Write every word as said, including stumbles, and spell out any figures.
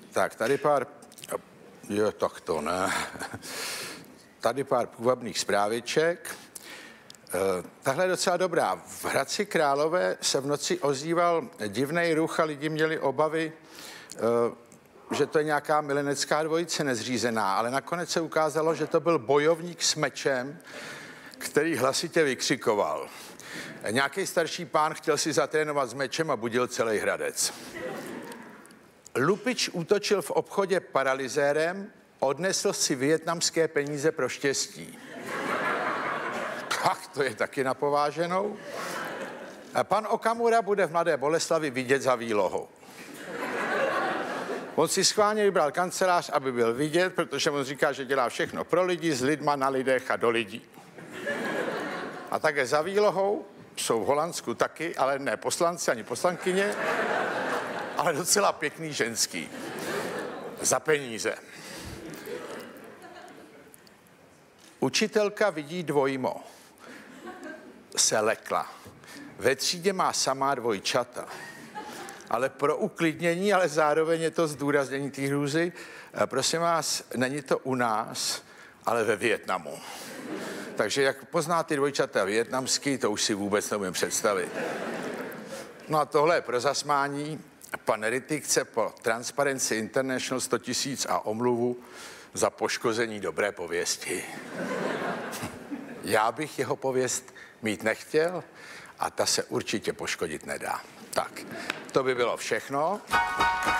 Tak, tady pár... Jo, tak to ne. Tady pár půvabných zpráviček. Tahle je docela dobrá. V Hradci Králové se v noci ozýval divný ruch a lidi měli obavy, že to je nějaká milenecká dvojice nezřízená, ale nakonec se ukázalo, že to byl bojovník s mečem, který hlasitě vykřikoval. Nějaký starší pán chtěl si zatrénovat s mečem a budil celý Hradec. Lupič útočil v obchodě paralyzérem, odnesl si vietnamské peníze pro štěstí. Tak to je taky na pováženou. Pan Okamura bude v Mladé Boleslavi vidět za výlohou. On si schválně vybral kancelář, aby byl vidět, protože on říká, že dělá všechno pro lidi, s lidma, na lidech a do lidí. A také za výlohou jsou v Holandsku taky, ale ne poslanci ani poslankyně, ale docela pěkný ženský. Za peníze. Učitelka vidí dvojmo. Se lekla. Ve třídě má samá dvojčata. Ale pro uklidnění, ale zároveň je to zdůraznění té hrůzy. Prosím vás, není to u nás, ale ve Vietnamu. Takže jak pozná ty dvojčata vietnamský, to už si vůbec neumím představit. No a tohle je pro zasmání. Pan Rittig chce po Transparency International sto tisíc a omluvu za poškození dobré pověsti. Já bych jeho pověst mít nechtěl a ta se určitě poškodit nedá. Tak, to by bylo všechno.